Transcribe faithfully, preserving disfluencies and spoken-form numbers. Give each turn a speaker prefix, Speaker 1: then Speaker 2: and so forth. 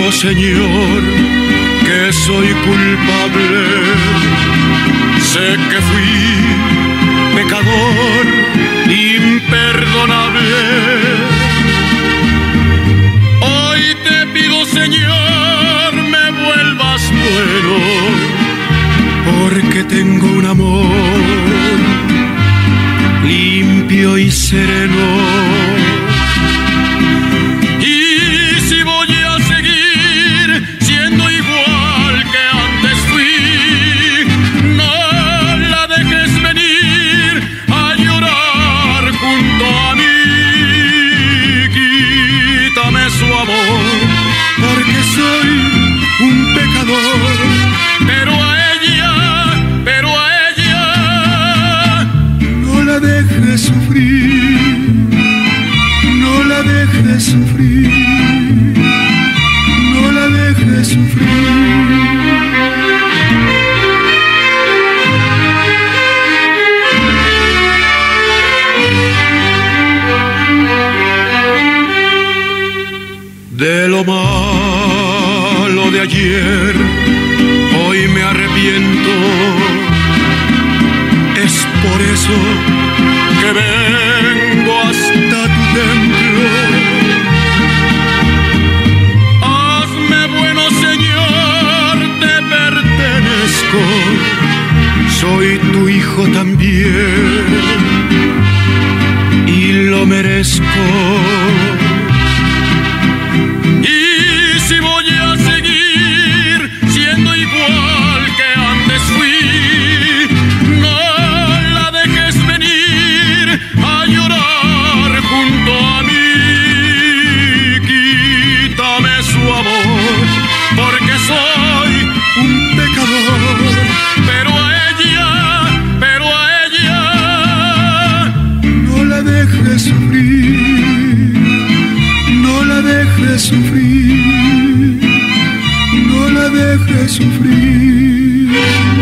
Speaker 1: Señor, que soy culpable. Sé que fui pecador imperdonable. Hoy te pido, Señor, me vuelvas bueno, porque tengo un amor limpio y sereno. Sufrir, no la dejes sufrir, no la dejes sufrir. De lo malo de ayer, hoy me arrepiento. Es por eso que vengo hasta tu templo. Hazme bueno, Señor, te pertenezco. Soy tu hijo también y lo merezco. Y si voy a seguir siendo igual que antes fui, a llorar junto a mí, quítame su amor, porque soy un pecador, pero a ella, pero a ella, no la dejes sufrir, no la dejes sufrir, no la dejes sufrir.